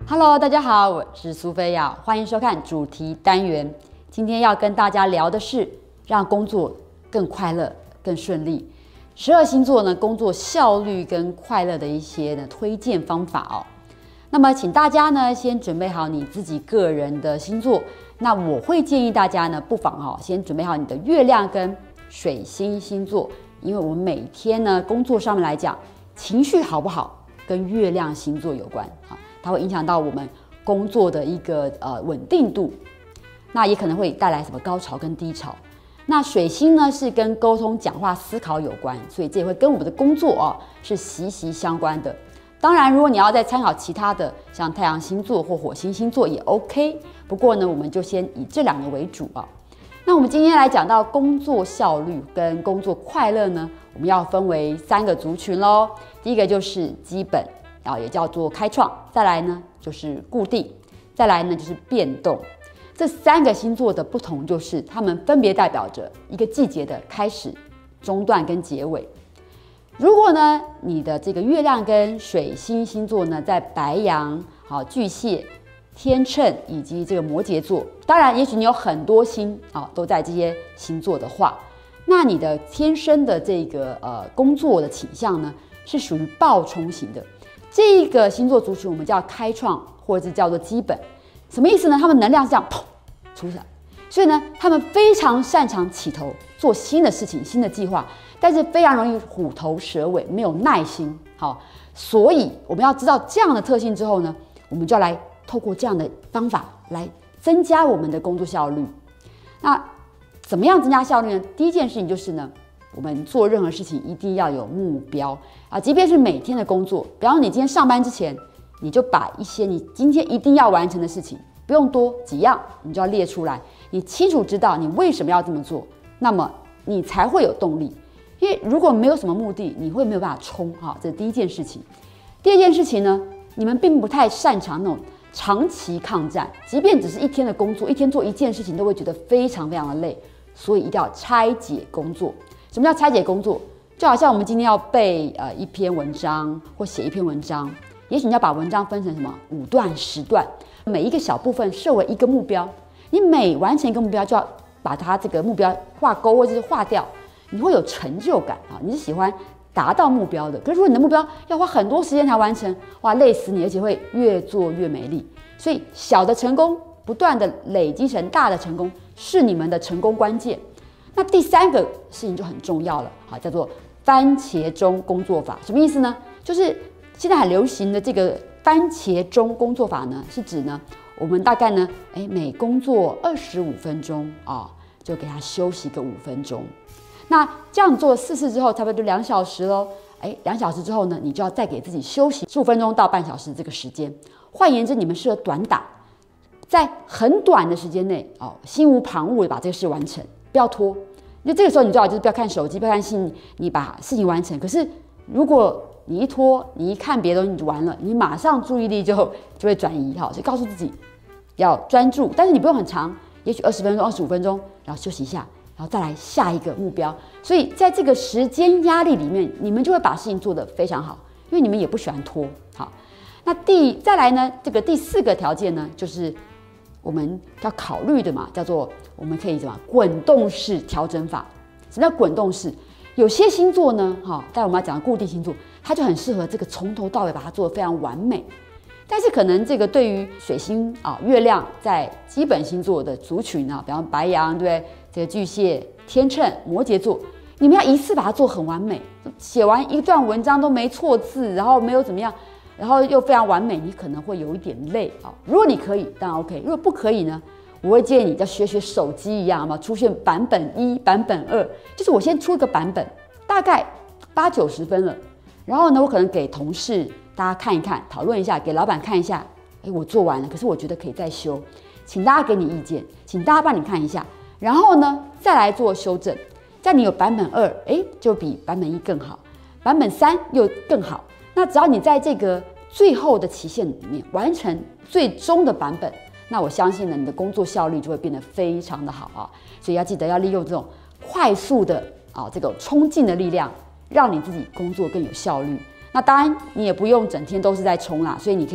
Hello， 大家好，我是苏菲亚，欢迎收看主题单元。今天要跟大家聊的是让工作更快乐、更顺利。12星座呢，工作效率跟快乐的一些推荐方法哦。那么，请大家呢先准备好你自己个人的星座。那我会建议大家呢，不妨先准备好你的月亮跟水星星座，因为我们每天呢工作上面来讲，情绪好不好跟月亮星座有关啊。它会影响到我们工作的一个稳定度，那也可能会带来什么高潮跟低潮。那水星呢是跟沟通、讲话、思考有关，所以这也会跟我们的工作是息息相关的。当然，如果你要再参考其他的，像太阳星座或火星星座也 OK。不过呢，我们就先以这两个为主啊。那我们今天来讲到工作效率跟工作快乐呢，我们要分为3个族群咯。第一个就是基本。也叫做开创，再来呢就是固定，再来呢就是变动。这3个星座的不同就是它们分别代表着一个季节的开始、中段跟结尾。如果呢你的这个月亮跟水星星座呢在白羊、巨蟹、天秤以及这个摩羯座，当然也许你有很多星都在这些星座的话，那你的天生的这个工作的倾向呢是属于暴冲型的。这个星座族群我们叫开创，或者是叫做基本。什么意思呢？他们能量是这样砰出来，所以呢，他们非常擅长起头做新的事情、新的计划，但是非常容易虎头蛇尾，没有耐心。所以我们要知道这样的特性之后呢，我们就要来透过这样的方法来增加我们的工作效率。那怎么样增加效率呢？第一件事情就是呢，我们做任何事情一定要有目标即便是每天的工作，比方说你今天上班之前，你就把一些你今天一定要完成的事情，不用多几样，你就要列出来，你清楚知道你为什么要这么做，那么你才会有动力。因为如果没有什么目的，你会没有办法冲这是第一件事情。第二件事情呢，你们并不太擅长那种长期抗战，即便只是一天的工作，一天做一件事情都会觉得非常非常的累，所以一定要拆解工作。什么叫拆解工作？就好像我们今天要背一篇文章或写一篇文章，也许你要把文章分成什么5段、10段，每一个小部分设为一个目标，你每完成一个目标就要把它这个目标画勾或者是划掉，你会有成就感你是喜欢达到目标的。可是如果你的目标要花很多时间才完成，哇，累死你，而且会越做越没力。所以小的成功不断的累积成大的成功，是你们的成功关键。那第3个事情就很重要了，叫做番茄钟工作法。什么意思呢？就是现在很流行的这个番茄钟工作法呢，是指呢，我们大概呢，每工作25分钟就给他休息个5分钟。那这样做4次之后，差不多就2小时咯。2小时之后呢，你就要再给自己休息15分钟到半小时这个时间。换言之，你们适合短打，在很短的时间内心无旁骛的把这个事完成。不要拖，就这个时候你最好就是不要看手机，不要看信，你把事情完成。可是如果你一拖，你一看别的东西你就完了，你马上注意力就会转移所以告诉自己要专注，但是你不用很长，也许20分钟、25分钟，然后休息一下，然后再来下一个目标。所以在这个时间压力里面，你们就会把事情做得非常好，因为你们也不喜欢拖。那再来呢，这个第4个条件呢，就是我们要考虑的嘛，叫做我们可以滚动式调整法。什么叫滚动式？有些星座呢，在我们要讲的固定星座，它就很适合这个从头到尾把它做得非常完美。但是可能这个对于水星月亮在基本星座的族群比方白羊，对不对？这个巨蟹、天秤、摩羯座，你们要一次把它做很完美，写完一段文章都没错字，然后没有怎么样，然后又非常完美，你可能会有一点累如果你可以，当然 OK； 如果不可以呢，我会建议你要学手机一样出现版本1、版本2，就是我先出一个版本，大概80、90分了，然后呢，我可能给同事大家看一看，讨论一下，给老板看一下，我做完了，可是我觉得可以再修，请大家给你意见，请大家帮你看一下，然后呢再来做修正。这样你有版本2，就比版本1更好，版本3又更好。那只要你在这个最后的期限里面完成最终的版本，那我相信呢，你的工作效率就会变得非常的好所以要记得要利用这种快速的这个冲劲的力量，让你自己工作更有效率。那当然你也不用整天都是在冲啦，所以你可以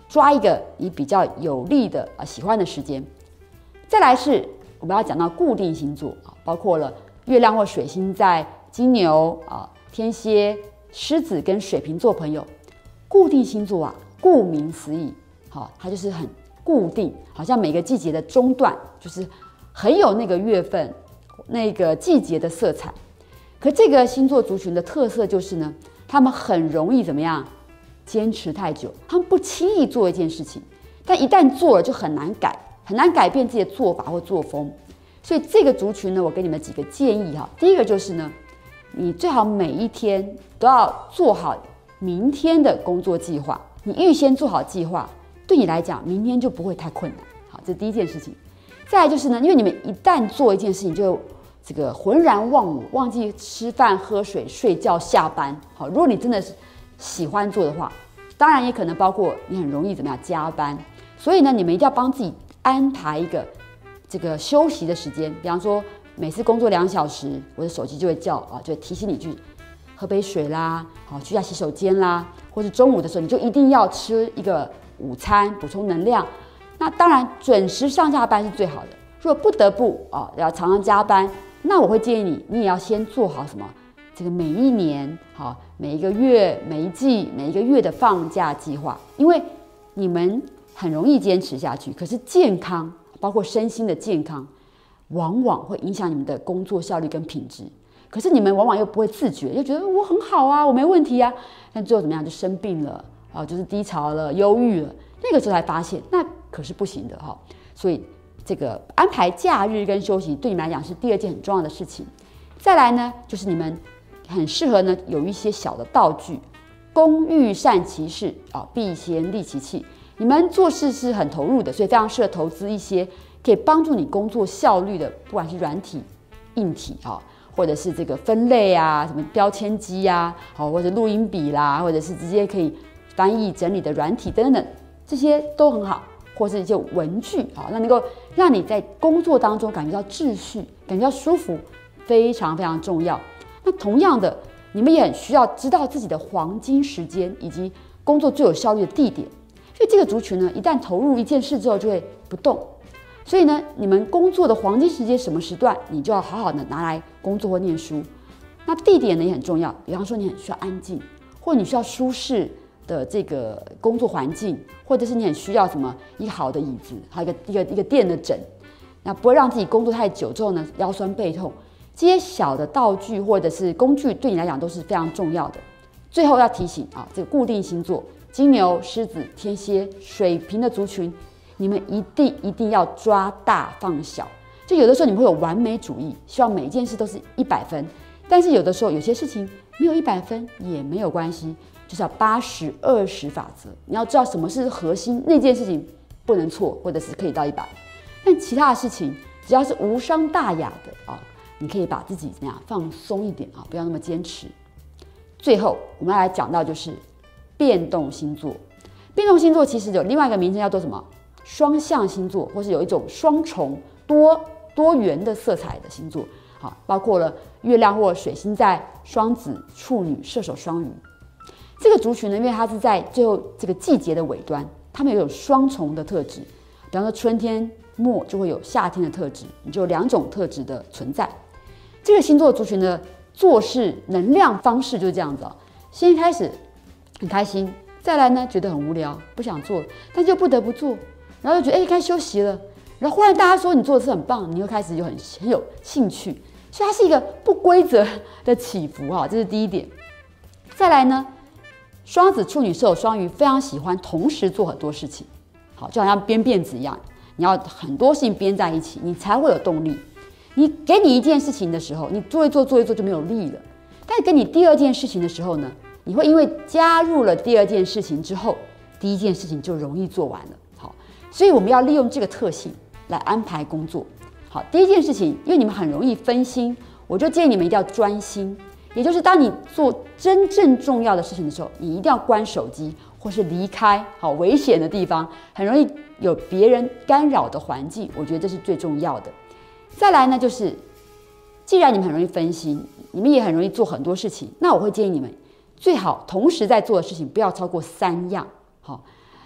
抓一个你比较有利的喜欢的时间。再来是我们要讲到固定星座啊，包括了月亮或水星在金牛啊、天蝎、狮子跟水瓶座朋友。固定星座啊，顾名思义，好，它就是很固定，好像每个季节的中段就是很有那个月份、那个季节的色彩。可这个星座族群的特色就是呢，他们很容易怎么样？坚持太久，他们不轻易做一件事情，但一旦做了就很难改，很难改变自己的做法或作风。所以这个族群呢，我给你们几个建议哈。第一个就是呢，你最好每一天都要做好明天的工作计划，你预先做好计划，对你来讲，明天就不会太困难。好，这是第一件事情。再来就是呢，因为你们一旦做一件事情，就这个浑然忘我，忘记吃饭、喝水、睡觉、下班。好，如果你真的是喜欢做的话，当然也可能包括你很容易怎么样加班。所以呢，你们一定要帮自己安排一个这个休息的时间。比方说，每次工作2小时，我的手机就会叫啊，就会提醒你去喝杯水啦，好，去下洗手间啦，或是中午的时候你就一定要吃一个午餐，补充能量。那当然准时上下班是最好的。如果不得不要常常加班，那我会建议你也要先做好什么？这个每一年好，每一个月、每一季、每一个月的放假计划，因为你们很容易坚持下去，可是健康，包括身心的健康，往往会影响你们的工作效率跟品质。可是你们往往又不会自觉，就觉得我很好啊，我没问题啊，但最后怎么样就生病了啊，就是低潮了、忧郁了，那个时候才发现，那可是不行的哈。所以这个安排假日跟休息对你们来讲是第二件很重要的事情。再来呢，就是你们很适合呢有一些小的道具，工欲善其事啊，必先利其器。你们做事是很投入的，所以非常适合投资一些可以帮助你工作效率的，不管是软体、硬体啊，或者是这个分类啊，什么标签机啊，好，或者录音笔啦，或者是直接可以翻译整理的软体等等，这些都很好。或是一些文具啊，那能够让你在工作当中感觉到秩序，感觉到舒服，非常非常重要。那同样的，你们也很需要知道自己的黄金时间以及工作最有效率的地点。所以这个族群呢，一旦投入一件事之后就会不动。所以呢，你们工作的黄金时间什么时段，你就要好好的拿来工作或念书。那地点呢也很重要，比方说你很需要安静，或者你需要舒适的这个工作环境，或者是你很需要什么一个好的椅子，还有一个垫的枕，那不会让自己工作太久之后呢腰酸背痛。这些小的道具或者是工具对你来讲都是非常重要的。最后要提醒啊，这个固定星座金牛、狮子、天蝎、水瓶的族群，你们一定要抓大放小。就有的时候你们会有完美主义，希望每一件事都是100分，但是有的时候有些事情没有100分也没有关系。就是要80-20法则，你要知道什么是核心，那件事情不能错，或者是可以到100，但其他的事情只要是无伤大雅的啊，你可以把自己怎么样放松一点啊，不要那么坚持。最后我们要来讲到就是变动星座，变动星座其实有另外一个名称叫做什么？双象星座，或是有一种双重多元的色彩的星座，好，包括了月亮或水星在双子、处女、射手、双鱼。这个族群呢，因为它是在最后这个季节的尾端，它们有双重的特质。比方说春天末就会有夏天的特质，你就有2种特质的存在。这个星座族群的做事能量方式就是这样子哦。先开始很开心，再来呢觉得很无聊，不想做，但就不得不做，然后就觉得该休息了，然后忽然大家说你做的是很棒，你又开始就很有兴趣，所以它是一个不规则的起伏哈，这是第一点。再来呢，双子、处女、射手、双鱼非常喜欢同时做很多事情，好，就好像编辫子一样，你要很多事情编在一起，你才会有动力。你给你一件事情的时候，你做一做就没有力了。但是给你第2件事情的时候呢，你会因为加入了第2件事情之后，第1件事情就容易做完了。好，所以我们要利用这个特性来安排工作。好，第1件事情，因为你们很容易分心，我就建议你们一定要专心。也就是当你做真正重要的事情的时候，你一定要关手机，或是离开好危险的地方，很容易有别人干扰的环境，我觉得这是最重要的。再来呢，就是既然你们很容易分心，你们也很容易做很多事情，那我会建议你们最好同时在做的事情不要超过3样。好，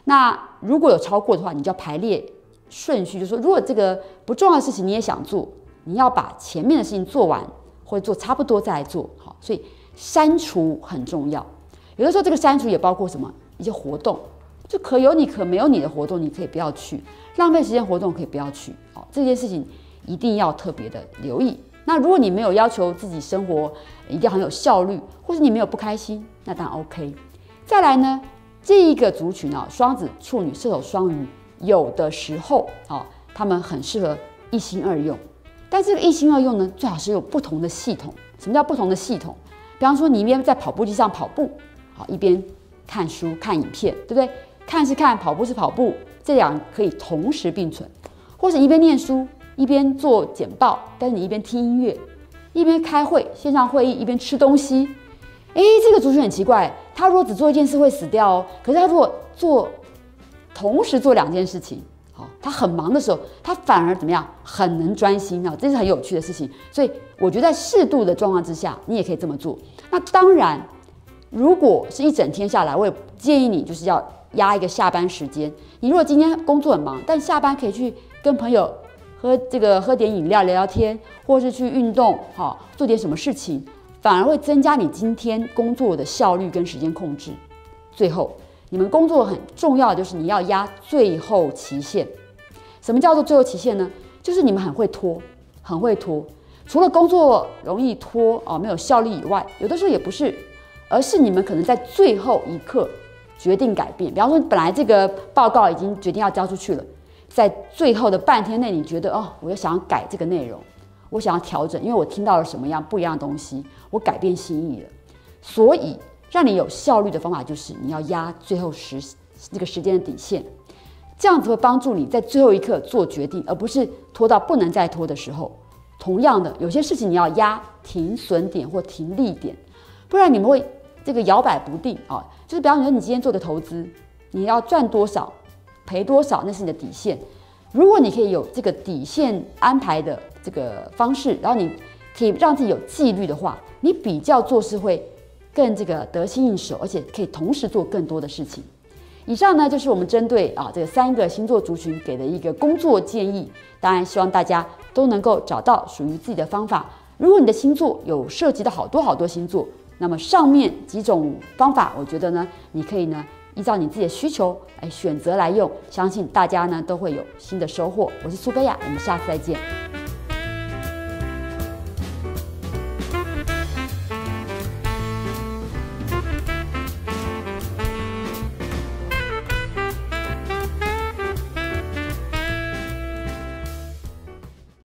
那如果有超过的话，你就要排列顺序，就是说，如果这个不重要的事情你也想做，你要把前面的事情做完，或者做差不多再来做。好，所以删除很重要。有的时候这个删除也包括什么？一些活动，就可有你可没有你的活动，你可以不要去，浪费时间活动可以不要去。好，这件事情一定要特别的留意。那如果你没有要求自己生活一定要很有效率，或是你没有不开心，那当然 OK。再来呢，这一个族群啊，双子、处女、射手、双鱼，有的时候啊，他们很适合一心二用。但这个一心二用呢，最好是有不同的系统。什么叫不同的系统？比方说，你一边在跑步机上跑步，好，一边看书、看影片，对不对？看是看，跑步是跑步，这两可以同时并存。或者一边念书，一边做简报，但是你一边听音乐，一边开会，线上会议，一边吃东西。这个族群很奇怪，他如果只做一件事会死掉哦。可是他如果同时做2件事情，好，他很忙的时候，他反而怎么样？很能专心啊，这是很有趣的事情。所以我觉得在适度的状况之下，你也可以这么做。那当然，如果是一整天下来，我也建议你就是要压一个下班时间。你如果今天工作很忙，但下班可以去跟朋友喝点饮料聊聊天，或是去运动，做点什么事情，反而会增加你今天工作的效率跟时间控制。最后，你们工作很重要的就是你要压最后期限。什么叫做最后期限呢？就是你们很会拖，很会拖。除了工作容易拖没有效率以外，有的时候也不是，而是你们可能在最后一刻决定改变。比方说，本来这个报告已经决定要交出去了，在最后的半天内，你觉得我要想要改这个内容，我想要调整，因为我听到了什么样不一样的东西，我改变心意了。所以让你有效率的方法就是你要压最后这个时间的底线，这样子会帮助你在最后一刻做决定，而不是拖到不能再拖的时候。同样的，有些事情你要压停损点或停利点，不然你们会这个摇摆不定啊。就是比方说，你今天做的投资，你要赚多少，赔多少，那是你的底线。如果你可以有这个底线安排的这个方式，然后你可以让自己有纪律的话，你比较做事会更这个得心应手，而且可以同时做更多的事情。以上呢就是我们针对这个3个星座族群给的一个工作建议，当然希望大家都能够找到属于自己的方法。如果你的星座有涉及到好多星座，那么上面几种方法，我觉得呢，你可以呢依照你自己的需求选择来用，相信大家呢都会有新的收获。我是苏菲亚，我们下次再见。